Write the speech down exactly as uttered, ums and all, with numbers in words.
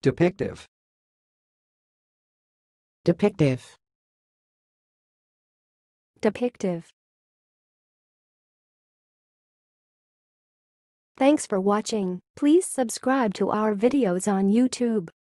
depictive, depictive, depictive. Thanks for watching. Please subscribe to our videos on YouTube.